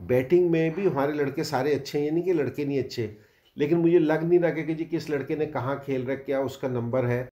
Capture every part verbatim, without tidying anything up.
Batting में भी हमारे लड़के सारे अच्छे हैं, ये नहीं कि लड़के नहीं अच्छे, लेकिन मुझे लग नहीं रहा कि जी किस लड़के ने कहाँ खेल रहा है, क्या उसका नंबर है।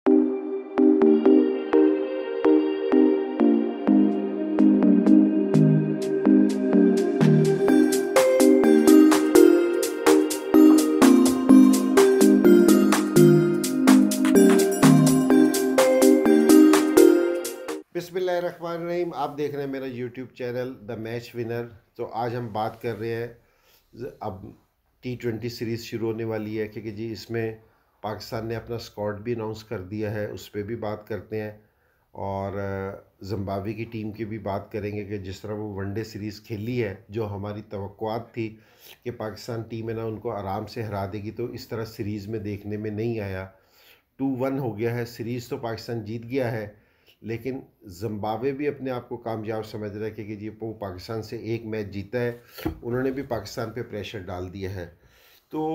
बिस्मिल्लाहिर्रहमानिर्रहीम, आप देख रहे हैं मेरा YouTube channel the match winner. तो आज हम बात कर रहे हैं, अब टी ट्वेंटी सीरीज़ शुरू होने वाली है, क्योंकि जी इसमें पाकिस्तान ने अपना स्क्वाड भी अनाउंस कर दिया है, उस पर भी बात करते हैं। और ज़िम्बाब्वे की टीम की भी बात करेंगे कि जिस तरह वो वनडे सीरीज़ खेली है, जो हमारी तवक्कुआत थी कि पाकिस्तान टीम है ना उनको आराम से हरा देगी, तो इस तरह सीरीज़ में देखने में नहीं आया। टू वन हो गया है, सीरीज़ तो पाकिस्तान जीत गया है, लेकिन ज़िम्बाब्वे भी अपने आप को कामयाब समझ रहा है कि जी वो पाकिस्तान से एक मैच जीता है, उन्होंने भी पाकिस्तान पे प्रेशर डाल दिया है। तो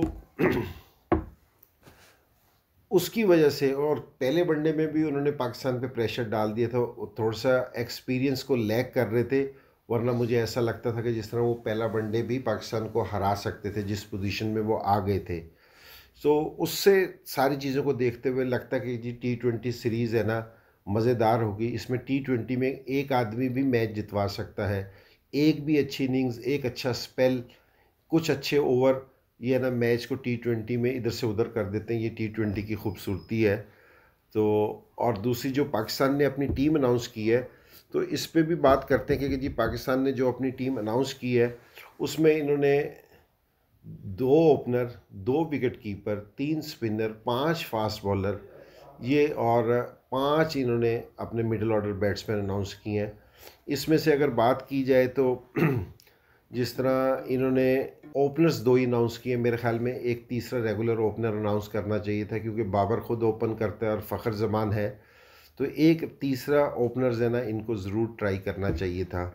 उसकी वजह से, और पहले वनडे में भी उन्होंने पाकिस्तान पे प्रेशर डाल दिया था, थोड़ा सा एक्सपीरियंस को लैक कर रहे थे, वरना मुझे ऐसा लगता था कि जिस तरह वो पहला वनडे भी पाकिस्तान को हरा सकते थे जिस पोजीशन में वो आ गए थे। तो उससे सारी चीज़ों को देखते हुए लगता है कि जी टी ट्वेंटी सीरीज़ है ना मज़ेदार होगी। इसमें टी ट्वेंटी में एक आदमी भी मैच जितवा सकता है, एक भी अच्छी इनिंग्स, एक अच्छा स्पेल, कुछ अच्छे ओवर, ये ना मैच को टी ट्वेंटी में इधर से उधर कर देते हैं। ये टी ट्वेंटी की खूबसूरती है। तो और दूसरी जो पाकिस्तान ने अपनी टीम अनाउंस की है, तो इस पे भी बात करते हैं कि जी पाकिस्तान ने जो अपनी टीम अनाउंस की है उसमें इन्होंने दो ओपनर, दो विकेट कीपर, तीन स्पिनर, पांच फास्ट बॉलर, ये और पांच इन्होंने अपने मिडिल ऑर्डर बैट्समैन अनाउंस किए हैं। इसमें से अगर बात की जाए तो जिस तरह इन्होंने ओपनर्स दो ही अनाउंस किए, मेरे ख्याल में एक तीसरा रेगुलर ओपनर अनाउंस करना चाहिए था, क्योंकि बाबर खुद ओपन करता है और फ़खर जमान है, तो एक तीसरा ओपनर्स है ना इनको ज़रूर ट्राई करना चाहिए था।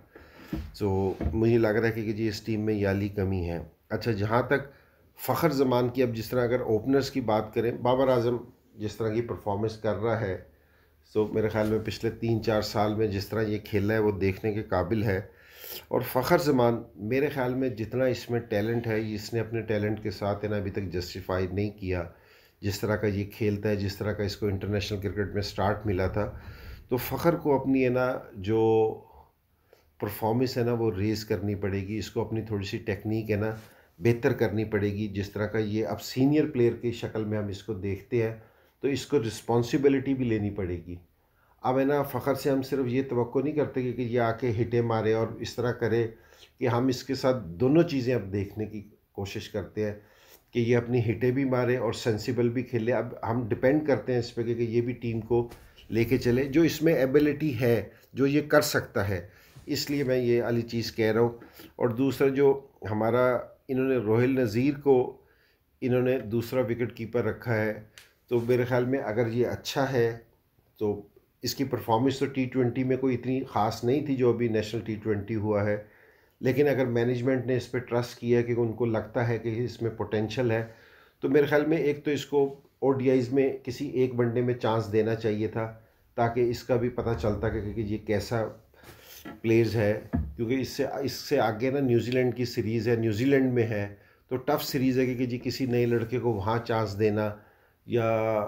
तो मुझे लग रहा है कि जी इस टीम में याली कमी है। अच्छा, जहाँ तक फ़खर जमान की, अब जिस तरह अगर ओपनर्स की बात करें, बाबर आजम जिस तरह की परफॉर्मेंस कर रहा है, तो मेरे ख़्याल में पिछले तीन चार साल में जिस तरह ये खेला है वो देखने के काबिल है। और फ़खर जमान मेरे ख़्याल में जितना इसमें टैलेंट है, इसने अपने टैलेंट के साथ है ना अभी तक जस्टिफाई नहीं किया। जिस तरह का ये खेलता है, जिस तरह का इसको इंटरनेशनल क्रिकेट में स्टार्ट मिला था, तो फ़खर को अपनी है ना जो परफॉर्मेंस है ना वो रेज़ करनी पड़ेगी, इसको अपनी थोड़ी सी टेक्निक है ना बेहतर करनी पड़ेगी। जिस तरह का ये अब सीनियर प्लेयर की शक्ल में हम इसको देखते हैं, तो इसको रिस्पॉन्सिबिलिटी भी लेनी पड़ेगी। अब है ना फ़खर से हम सिर्फ ये तवक्को नहीं करते कि ये आके हिटे मारे और इस तरह करे, कि हम इसके साथ दोनों चीज़ें अब देखने की कोशिश करते हैं कि ये अपनी हिटे भी मारे और सेंसिबल भी खेले। अब हम डिपेंड करते हैं इस पर कि ये भी टीम को लेके चले, जो इसमें एबिलिटी है, जो ये कर सकता है, इसलिए मैं ये वाली चीज़ कह रहा हूँ। और दूसरा जो हमारा, इन्होंने रोहिल नज़ीर को इन्होंने दूसरा विकेट कीपर रखा है, तो मेरे ख़्याल में अगर ये अच्छा है तो इसकी परफॉर्मेंस तो टी ट्वेंटी में कोई इतनी ख़ास नहीं थी जो अभी नेशनल टी ट्वेंटी हुआ है, लेकिन अगर मैनेजमेंट ने इस पर ट्रस्ट किया कि उनको लगता है कि इसमें पोटेंशल है, तो मेरे ख़्याल में एक तो इसको ओडीआईज़ में किसी एक वनडे में चांस देना चाहिए था, ताकि इसका भी पता चलता कि, कि ये कैसा प्लेयर्स है। क्योंकि इससे इससे आगे ना न्यूजीलैंड की सीरीज़ है, न्यूजीलैंड में है, तो टफ़ सीरीज़ है कि जी किसी नए लड़के को वहाँ चांस देना या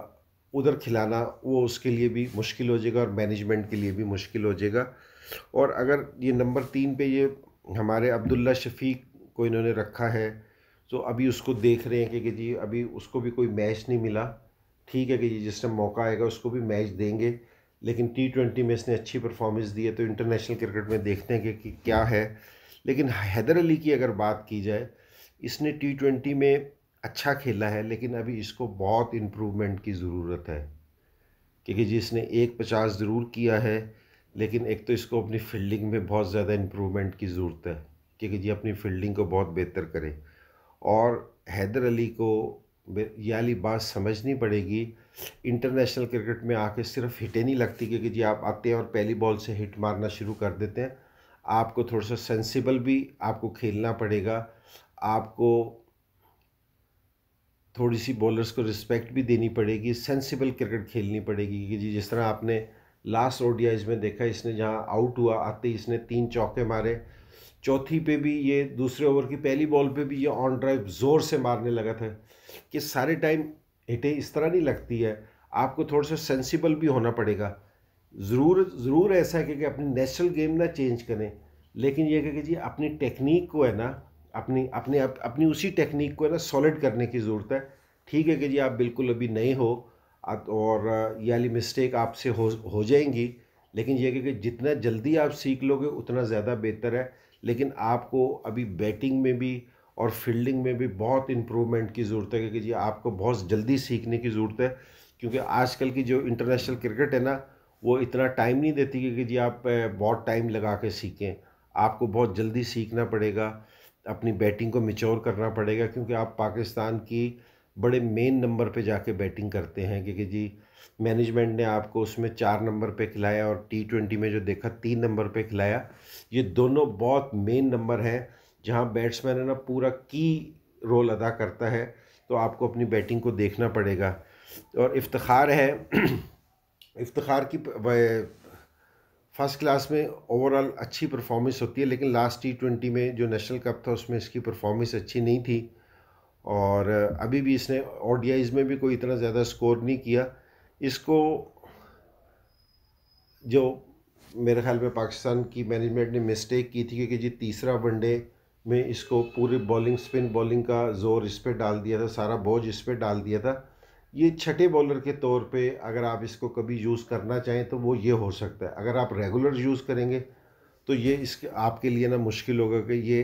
उधर खिलाना, वो उसके लिए भी मुश्किल हो जाएगा और मैनेजमेंट के लिए भी मुश्किल हो जाएगा। और अगर ये नंबर तीन पे ये हमारे अब्दुल्ला शफीक को इन्होंने रखा है, तो अभी उसको देख रहे हैं कि जी अभी उसको भी कोई मैच नहीं मिला। ठीक है कि जी जिस टाइम मौका आएगा उसको भी मैच देंगे, लेकिन टी ट्वेंटी में इसने अच्छी परफॉर्मेंस दी है, तो इंटरनेशनल क्रिकेट में देखते हैं कि, कि क्या है। लेकिन हैदर अली की अगर बात की जाए, इसने टी ट्वेंटी में अच्छा खेला है, लेकिन अभी इसको बहुत इम्प्रूवमेंट की ज़रूरत है, क्योंकि जी इसने एक पचास ज़रूर किया है, लेकिन एक तो इसको अपनी फील्डिंग में बहुत ज़्यादा इम्प्रूवमेंट की ज़रूरत है, क्योंकि जी अपनी फील्डिंग को बहुत बेहतर करे। और हैदर अली को ये वाली बात समझनी पड़ेगी, इंटरनेशनल क्रिकेट में आके सिर्फ हिटें नहीं लगती, क्योंकि जी आप आते हैं और पहली बॉल से हिट मारना शुरू कर देते हैं। आपको थोड़ा सा सेंसिबल भी आपको खेलना पड़ेगा, आपको थोड़ी सी बॉलर्स को रिस्पेक्ट भी देनी पड़ेगी, सेंसिबल क्रिकेट खेलनी पड़ेगी। कि जी जिस तरह आपने लास्ट ओडीआईज़ में देखा, इसने जहां आउट हुआ आते ही इसने तीन चौके मारे, चौथी पे भी ये दूसरे ओवर की पहली बॉल पे भी ये ऑन ड्राइव ज़ोर से मारने लगा था कि सारे टाइम हिटें इस तरह नहीं लगती है, आपको थोड़ा सा सेंसिबल भी होना पड़ेगा। ज़रूर ज़रूर ऐसा है कि, कि अपनी नेचुरल गेम ना चेंज करें, लेकिन ये कि जी अपनी टेक्निक को है ना, अपनी अपने अप, अपनी उसी टेक्निक को है ना सॉलिड करने की ज़रूरत है। ठीक है कि जी आप बिल्कुल अभी नए हो और ये वाली मिस्टेक आपसे हो हो जाएंगी, लेकिन ये कि जितना जल्दी आप सीख लोगे उतना ज़्यादा बेहतर है। लेकिन आपको अभी बैटिंग में भी और फील्डिंग में भी बहुत इम्प्रूवमेंट की ज़रूरत है कि जी आपको बहुत जल्दी सीखने की ज़रूरत है, क्योंकि आजकल की जो इंटरनेशनल क्रिकेट है ना, वो इतना टाइम नहीं देती कि जी आप बहुत टाइम लगा के सीखें। आपको बहुत जल्दी सीखना पड़ेगा, अपनी बैटिंग को मैच्योर करना पड़ेगा, क्योंकि आप पाकिस्तान की बड़े मेन नंबर पे जाके बैटिंग करते हैं, क्योंकि जी मैनेजमेंट ने आपको उसमें चार नंबर पे खिलाया और टी ट्वेंटी में जो देखा तीन नंबर पे खिलाया। ये दोनों बहुत मेन नंबर हैं जहां बैट्समैन है ना पूरा की रोल अदा करता है, तो आपको अपनी बैटिंग को देखना पड़ेगा। और इफ्तिखार है इफ्तिखार की फर्स्ट क्लास में ओवरऑल अच्छी परफॉर्मेंस होती है, लेकिन लास्ट टी ट्वेंटी में जो नेशनल कप था उसमें इसकी परफॉर्मेंस अच्छी नहीं थी, और अभी भी इसने ओडीआईज़ में भी कोई इतना ज़्यादा स्कोर नहीं किया। इसको जो मेरे ख्याल में पाकिस्तान की मैनेजमेंट ने मिस्टेक की थी कि जी तीसरा वनडे में इसको पूरे बॉलिंग स्पिन बॉलिंग का ज़ोर इस पर डाल दिया था, सारा बोझ इस पर डाल दिया था। ये छठे बॉलर के तौर पे अगर आप इसको कभी यूज़ करना चाहें तो वो ये हो सकता है। अगर आप रेगुलर यूज़ करेंगे तो ये इसके आपके लिए ना मुश्किल होगा कि ये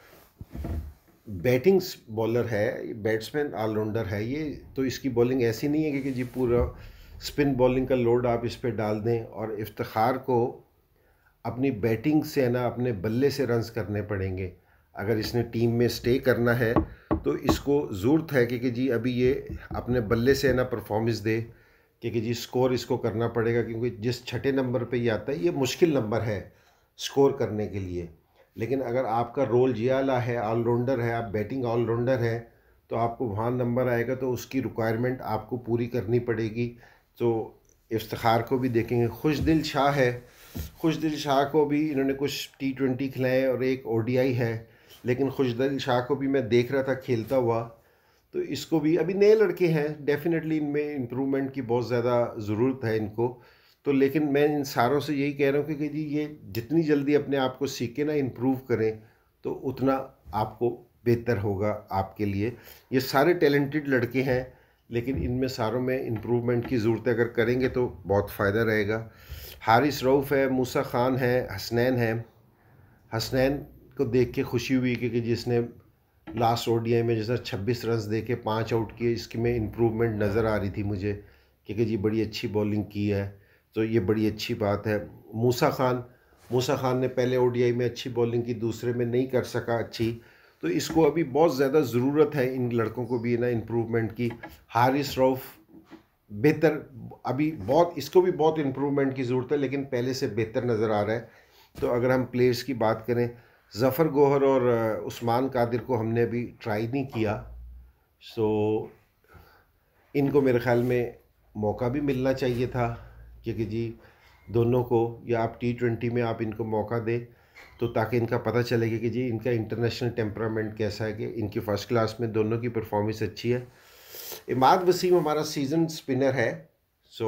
बैटिंग बॉलर है, बैट्समैन ऑलराउंडर है ये, तो इसकी बॉलिंग ऐसी नहीं है कि जी पूरा स्पिन बॉलिंग का लोड आप इस पर डाल दें। और इफ्तिखार को अपनी बैटिंग से है ना अपने बल्ले से रन्स करने पड़ेंगे अगर इसने टीम में स्टे करना है। तो इसको ज़रूरत है कि, कि जी अभी ये अपने बल्ले से है ना परफॉर्मेंस दे, कि, कि जी स्कोर इसको करना पड़ेगा, क्योंकि जिस छठे नंबर पे ये आता है ये मुश्किल नंबर है स्कोर करने के लिए। लेकिन अगर आपका रोल ये वाला है, ऑलराउंडर है, आप बैटिंग ऑलराउंडर है, तो आपको वहाँ नंबर आएगा तो उसकी रिक्वायरमेंट आपको पूरी करनी पड़ेगी। तो इफ्तिखार को भी देखेंगे। खुशदिल शाह है, खुशदिल शाह को भी इन्होंने कुछ टी ट्वेंटी खिलाए और एक ओडीआई है, लेकिन खुशदिल शाह को भी मैं देख रहा था खेलता हुआ, तो इसको भी अभी नए लड़के हैं, डेफिनेटली इनमें इम्प्रूवमेंट की बहुत ज़्यादा ज़रूरत है इनको। तो लेकिन मैं इन सारों से यही कह रहा हूँ कि जी ये जितनी जल्दी अपने आप को सीखें ना, इम्प्रूव करें, तो उतना आपको बेहतर होगा आपके लिए। ये सारे टैलेंटेड लड़के हैं, लेकिन इनमें सारों में इम्प्रूवमेंट की ज़रूरत है। अगर करेंगे तो बहुत फ़ायदा रहेगा। हारिस रऊफ़ है, मूसा ख़ान है, हसनैन है। हसनैन को देख के खुशी हुई कि जिसने लास्ट ओडीआई में जैसा छब्बीस रन दे के पाँच आउट किए, इसकी में इम्प्रूवमेंट नज़र आ रही थी मुझे कि जी बड़ी अच्छी बॉलिंग की है, तो ये बड़ी अच्छी बात है। मूसा ख़ान मूसा ख़ान ने पहले ओडीआई में अच्छी बॉलिंग की, दूसरे में नहीं कर सका अच्छी, तो इसको अभी बहुत ज़्यादा ज़रूरत है इन लड़कों को भी ना इम्प्रूवमेंट की। हारिस रऊफ़ बेहतर, अभी बहुत इसको भी बहुत इम्प्रूवमेंट की ज़रूरत है, लेकिन पहले से बेहतर नज़र आ रहा है। तो अगर हम प्लेयर्स की बात करें, ज़फ़र गोहर और उस्मान कादिर को हमने अभी ट्राई नहीं किया, सो इनको मेरे ख़्याल में मौका भी मिलना चाहिए था, क्योंकि जी दोनों को, या आप टी ट्वेंटी में आप इनको मौका दें तो ताकि इनका पता चलेगा कि जी इनका इंटरनेशनल टेम्परामेंट कैसा है, कि इनकी फ़र्स्ट क्लास में दोनों की परफॉर्मेंस अच्छी है। इमाद वसीम हमारा सीजन स्पिनर है, सो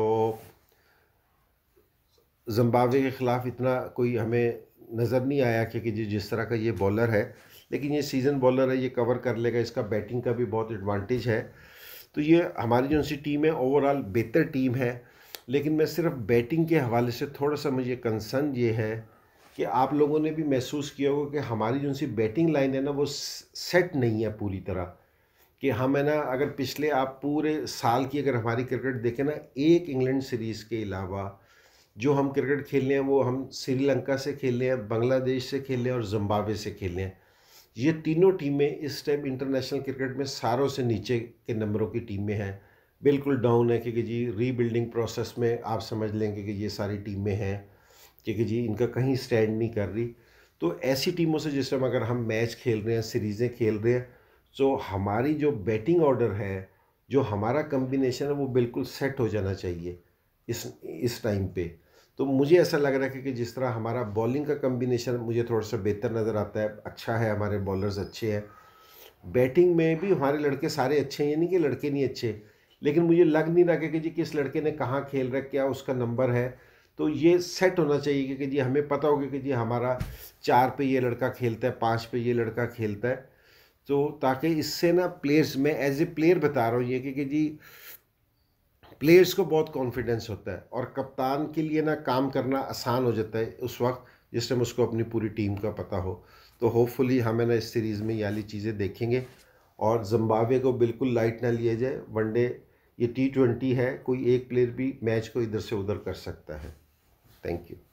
जिम्बाब्वे के ख़िलाफ़ इतना कोई हमें नज़र नहीं आया कि, कि जिस तरह का ये बॉलर है, लेकिन ये सीज़न बॉलर है, ये कवर कर लेगा, इसका बैटिंग का भी बहुत एडवांटेज है। तो ये हमारी जो सी टीम है ओवरऑल बेहतर टीम है, लेकिन मैं सिर्फ बैटिंग के हवाले से थोड़ा सा मुझे कंसर्न ये है कि आप लोगों ने भी महसूस किया होगा कि हमारी जो सी बैटिंग लाइन है ना वो सेट नहीं है पूरी तरह, कि हम है ना अगर पिछले आप पूरे साल की अगर हमारी क्रिकेट देखें ना, एक इंग्लैंड सीरीज़ के अलावा जो हम क्रिकेट खेल रहे हैं वो हम श्रीलंका से खेल रहे हैं, बांग्लादेश से खेल रहे हैं और जिम्बाब्वे से खेल रहे हैं। ये तीनों टीमें इस टाइम इंटरनेशनल क्रिकेट में सारों से नीचे के नंबरों की टीमें हैं, बिल्कुल डाउन है, क्योंकि जी रीबिल्डिंग प्रोसेस में आप समझ लेंगे कि ये सारी टीमें हैं, क्योंकि जी इनका कहीं स्टैंड नहीं कर रही। तो ऐसी टीमों से जिस टाइम अगर हम मैच खेल रहे हैं, सीरीज़ें खेल रहे हैं, तो हमारी जो बैटिंग ऑर्डर है, जो हमारा कम्बिनेशन है, वो बिल्कुल सेट हो जाना चाहिए इस इस टाइम पे। तो मुझे ऐसा लग रहा है कि जिस तरह हमारा बॉलिंग का कम्बिनेशन मुझे थोड़ा-सा बेहतर नज़र आता है, अच्छा है, हमारे बॉलर्स अच्छे हैं। बैटिंग में भी हमारे लड़के सारे अच्छे हैं, ये नहीं कि लड़के नहीं अच्छे, लेकिन मुझे लग नहीं रहा कि कि जी किस लड़के ने कहाँ खेल रहा है, क्या उसका नंबर है। तो ये सेट होना चाहिए कि कि जी हमें पता होगा कि जी हमारा चार पे ये लड़का खेलता है, पाँच पे ये लड़का खेलता है। तो ताकि इससे ना प्लेयर्स, मैं एज़ ए प्लेयर बता रहा हूँ ये कि कि जी प्लेयर्स को बहुत कॉन्फिडेंस होता है और कप्तान के लिए ना काम करना आसान हो जाता है उस वक्त जिस टाइम उसको अपनी पूरी टीम का पता हो। तो होपफुली हमें ना इस सीरीज़ में ये वाली चीज़ें देखेंगे और जिम्बाब्वे को बिल्कुल लाइट ना लिया जाए। वनडे ये टी ट्वेंटी है, कोई एक प्लेयर भी मैच को इधर से उधर कर सकता है। Thank you.